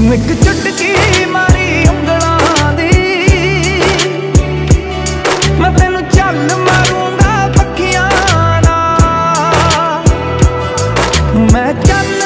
तू एक चुटकी मारी उंगलां दी, मैं तेनू चल मारूंगा पखियां नाल, मैं चल